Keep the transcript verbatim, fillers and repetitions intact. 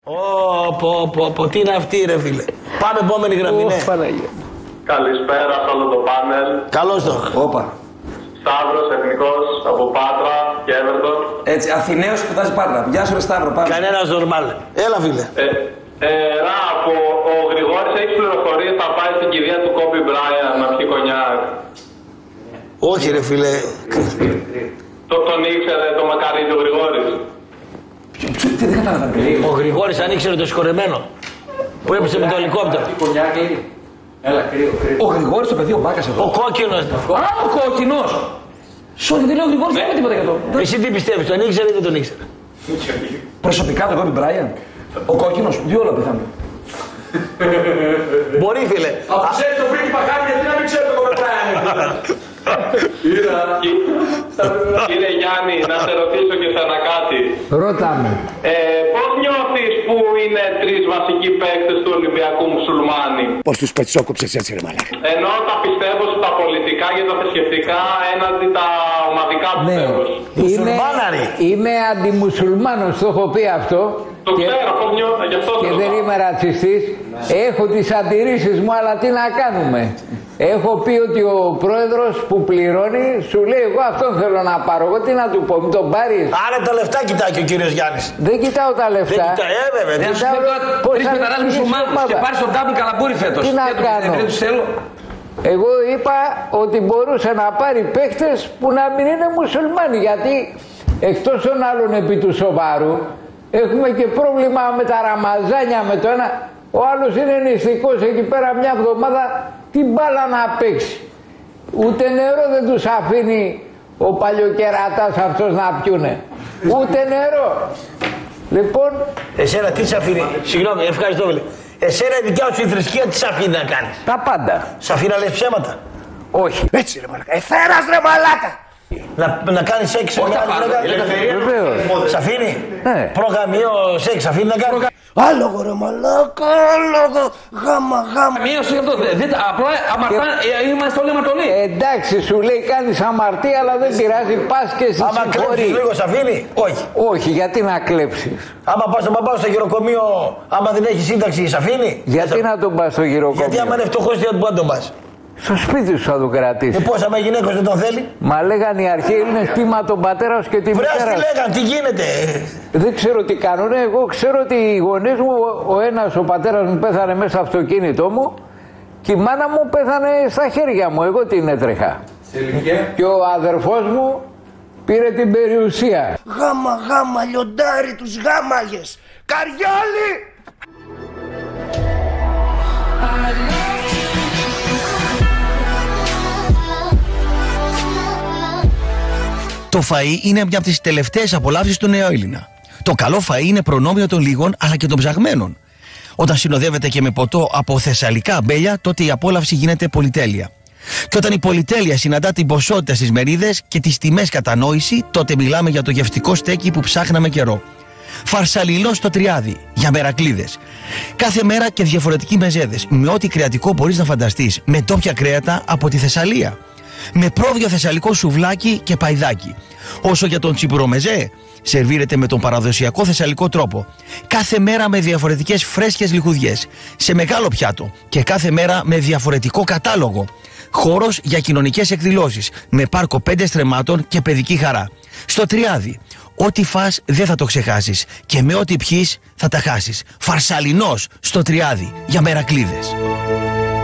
Ω, πω, πω, πω, τι είναι αυτή ρε φίλε. Πάμε επόμενη γραμμή, ναι. Καλησπέρα σε όλο το πάνελ. Καλώς το. Όπα. Σταύρος, εθνικός, από Πάτρα και Εύερτον. Έτσι, Αθηναίος σπουδάζει Πάτρα. Γεια σου ρε Σταύρο, πάμε. Κανένας νορμάλ. Έλα φίλε. Ε, ε, Ράπο, ο Γρηγόρης έχει πληροφορίες, θα πάει στην κηδεία του Κόμπι Μπράιαν να πιει κονιάκ. Όχι ρε φίλε. Το, τον ήξερε το μακαρίδι ο Γρηγόρης. Τι δεν κατάλαβα. Ο Γρηγόρης αν ήξερε το συγχωρεμένο που έπεσε με το ελικόπτερο. Έλα, κρύο, κρύο. Ο Γρηγόρης το παιδί, ο Μπάκας εδώ. Ο κόκκινος. Α, ο κόκκινος. Σόρι, δεν λέω ο Γρηγόρης, δεν είπε τίποτα για το. Εσύ τι πιστεύεις, τον ήξερε ή δεν τον ήξερε? Προσωπικά το Κόμπι Μπράιαν. Ο κόκκινος, δύο όλα πιθανό. Μπορεί φίλε. Αφού ξέρει το πρίγκιπα κάτι, γιατί να μην ξέρει το Κόμπι Μπράιαν. Κύριε Γιάννη, να σε ρωτήσω και σένα κάτι. Ρώτα με. Ε, πώς νιώθεις που είναι τρεις βασικοί παίκτες του Ολυμπιακού μουσουλμάνοι? Πώς τους πετσόκοψες έτσι ρε μαλάκα. Ενώ τα πιστεύω στα πολιτικά και τα θρησκευτικά έναντι τα ομαδικά Ναι. πιστεύω. Είμαι, είμαι αντιμουσουλμάνος, το έχω πει αυτό. Το και, ξέρω, πώς νιώθω, γι' αυτό και το δεν ρωτάω. είμαι ρατσιστής. Έχω τις αντιρρήσεις μου, αλλά τι να κάνουμε. Έχω πει ότι ο πρόεδρος που πληρώνει σου λέει εγώ αυτόν θέλω να πάρω. Εγώ τι να του πω, μην τον πάρεις. Άρα τα λεφτά κοιτάει και ο κύριος Γιάννης. Δεν κοιτάω τα Δεν λεφτά. κοιτάει, ε βέβαια. Δεν δεν- σου θέλω τρεις πεταράδες μουσουλμάνους και πάρεις τον double καλαμπούρι φέτος. Τι να Δεν τους- κάνω. Δεν τους θέλω. Εγώ είπα ότι μπορούσε να πάρει παίχτες που να μην είναι μουσουλμάνοι. Γιατί εκτός των άλλων επί του σοβαρού έχουμε και πρόβλημα με τα ραμαζάνια με το ένα. Ο άλλος είναι νηστικός εκεί πέρα μια εβδομάδα την μπάλα να παίξει. Ούτε νερό δεν τους αφήνει ο παλιοκερατάς αυτός να πιούνε. Ούτε νερό. Λοιπόν, Εσένα τι σ' αφήνει, συγγνώμη, ευχαριστώ φίλε. Εσένα η δικιά σου η θρησκεία τι σ' αφήνει να κάνεις? τα πάντα. Σ' αφήνει να λες ψέματα? Όχι. Έτσι ρε μαλάκα. Εθέρας ρε μαλάκα. Να, να κάνεις σεξ με μια άλλη γυναίκα? Βεβαίως. Σ' αφήνει? Ναι. Προγαμιό σεξ, σ' αφήνει να κάνεις? Άλογο ρε μαλάκα. Άλογο. Γάμα γάμα. Μείωση αυτό. Δεν, απλά αμαρτά, ε, είμαστε όλοι αμαρτωλοί. Εντάξει, σου λέει κάνεις αμαρτία, αλλά δεν πειράζει, πας και στη Άμα κλέψεις συγχωρεί. λίγο σ' αφήνει? Όχι. Όχι, γιατί να κλέψεις. Άμα πας στον παπά στο γυροκομείο, άμα δεν έχει σύνταξη, σ' αφήνει? Γιατί να τον πας στο γυροκομείο. Γιατί άμα είναι φτωχός, γιατί μπορεί να τον πας? Στο σπίτι σου θα τον Ε, κρατήσει. πώς, άμα η γυναίκα δεν τον θέλει? Μα λέγανε οι αρχαίοι Έλληνες πείμα τον πατέρα σου και τη Βρέα μητέρα τι σου. λέγαν, τι γίνεται? Δεν ξέρω τι κάνουνε. Εγώ ξέρω ότι οι γονείς μου, ο ένας, ο πατέρας μου πέθανε μέσα στο αυτοκίνητό μου και η μάνα μου πέθανε στα χέρια μου. Εγώ την έτρεχα. Και ο αδερφός μου πήρε την περιουσία. Γάμα γάμα λιοντάρι τους γάμαγες. Καριόλι. Το φαΐ είναι μια από τις τελευταίες απολαύσεις του νεοέλληνα. Το καλό φαΐ είναι προνόμιο των λίγων αλλά και των ψαγμένων. Όταν συνοδεύεται και με ποτό από θεσσαλικά αμπέλια, τότε η απόλαυση γίνεται πολυτέλεια. Και όταν η πολυτέλεια συναντά την ποσότητα στις μερίδες και τις τιμές κατανόηση, τότε μιλάμε για το γευστικό στέκι που ψάχναμε καιρό. Φαρσαλιλό στο Τριάδι, για μερακλίδες. Κάθε μέρα και διαφορετικοί μεζέδες, με ό,τι κρεατικό μπορείς να φανταστείς, με ντόπια κρέατα από τη Θεσσαλία. Με πρόβιο θεσσαλικό σουβλάκι και παϊδάκι. Όσο για τον τσιπουρομεζέ, σερβίρεται με τον παραδοσιακό θεσσαλικό τρόπο. Κάθε μέρα με διαφορετικές φρέσκες λιχουδιές, σε μεγάλο πιάτο και κάθε μέρα με διαφορετικό κατάλογο. Χώρος για κοινωνικές εκδηλώσεις, με πάρκο πέντε στρεμμάτων και παιδική χαρά. Στο Τριάδι, ό,τι φας δεν θα το ξεχάσεις και με ό,τι πιείς θα τα χάσεις. Φαρσαλινός στο Τριάδι, για μερακλίδες.